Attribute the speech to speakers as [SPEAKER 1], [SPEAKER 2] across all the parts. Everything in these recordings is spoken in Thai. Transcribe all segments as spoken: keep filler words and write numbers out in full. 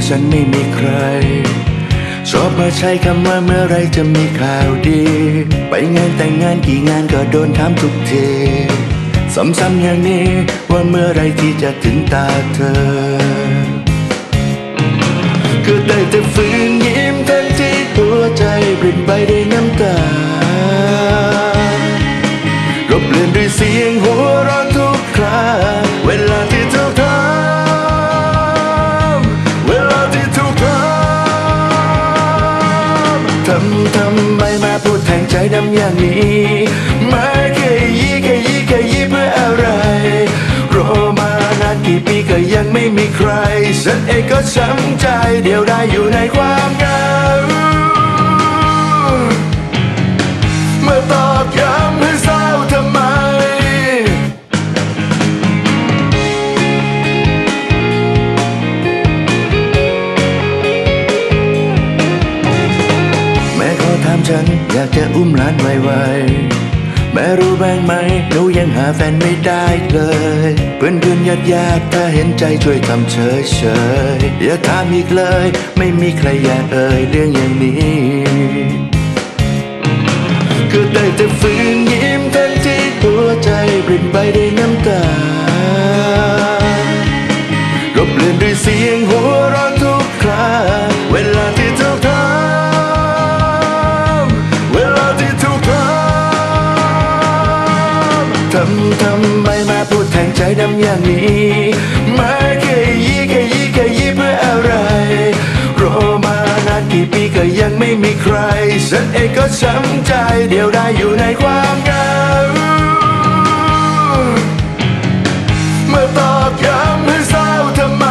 [SPEAKER 1] ฉันไม่มีใครชอบมาใช้คำว่าเมื่อไรจะมีข่าวดีไปงานแต่งงานกี่งานก็โดนถามทุกทีซ้ำๆอย่างนี้ว่าเมื่อไรที่จะถึงตาเธอก็ได้แต่ฝืนยิ้มทั้งที่หัวใจปริ่มไปด้วยน้ำตาก็เปลี่ยนด้วยเสียงหัวเราะทุกคราเวลาที่เธอทำเวลาที่ทุกคราทำทำไมมาพูดแทงใจดำอย่างนี้มาแค่ยี่แค่ยี่แค่ยี่เพื่ออะไรรอมานานกี่ปีก็ยังไม่มีใครฉันเองก็ช้ำใจเดียวดายอยู่ในความเหงาเมื่อตอกย้ำให้เศร้าทำไมแม่ขอถามฉันอยากจะอุ้มหลานไวๆแม่รู้บ้างไหมหนูยังหาแฟนไม่ได้เลยเพื่อนเพื่อนญาติญาติถ้าเห็นใจช่วยทำเฉยเฉยอย่าถามอีกเลยไม่มีใครอยากเอ่ยเรื่องอย่างนี้ก็ได้แต่ฝืนยิ้มทั้งที่หัวใจปริ่มไปด้วยน้ำตาก็เปลี่ยนด้วยเสียงหัวเราะทุกคราเวลาที่เธอทำเวลาที่ทุกคราทำทำไมมาพูดแทงใจดำอย่างนี้มาแค่ยี่แค่ยี่แค่ยี่เพื่ออะไรรอมานานกี่ปีก็ยังไม่มีใครฉันเองก็ช้ำใจเดียวดายอยู่ในความเหงาเมื่อตอกย้ำให้เศร้าทำไม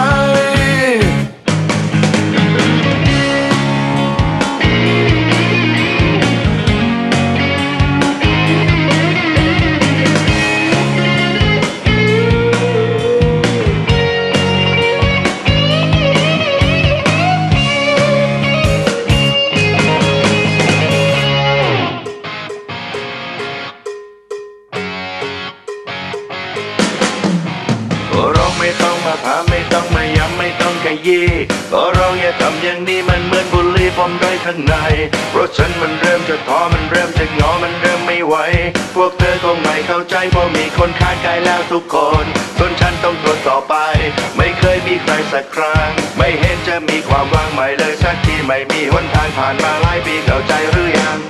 [SPEAKER 1] ไม่ต้องมาพาไม่ต้องมาย้ำไม่ต้องขยี้ก็เราอย่าทำอย่างนี้มันเหมือนบุหรี่ผมได้ข้างในเพราะฉันมันเริ่มจะท้อมันเริ่มจะงอมันเริ่มไม่ไหวพวกเธอคงไม่เข้าใจเพราะมีคนข้างกายแล้วทุกคนส่วนฉันต้องทนต่อไปไม่เคยมีใครสักครั้งไม่เห็นจะมีความหวังใหม่เลยสักทีไม่มีหนทางผ่านมาหลายปีเข้าใจหรือยัง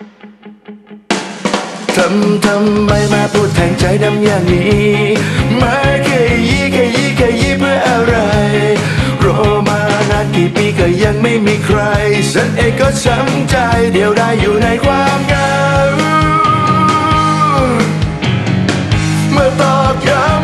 [SPEAKER 1] ทำทำไมมาพูดแทงใจดำอย่างนี้มาแค่ยี่แค่ยี่แค่ยี่เพื่ออะไรรอมานานกี่ปีก็ยังไม่มีใครฉันเองก็ช้ำใจเดียวดายอยู่ในความเหงาเมื่อตอกย้ำ